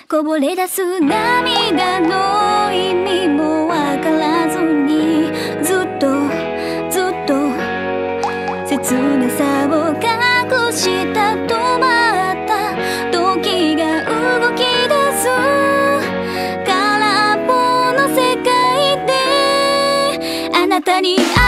こぼれ出す涙の意味もわからずにずっと切なさを隠した止まった時が動き出す空っぽの世界であなたに